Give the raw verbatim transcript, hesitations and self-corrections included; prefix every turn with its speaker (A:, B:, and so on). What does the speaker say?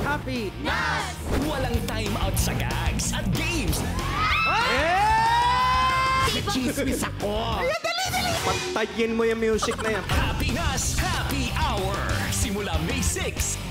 A: Happy!
B: Nas!
C: Walang time out sa gags at games.
A: Chismis ako! Pagtayin mo yung music na yan.
C: Happy Nas, Happy Hour. Simula May six.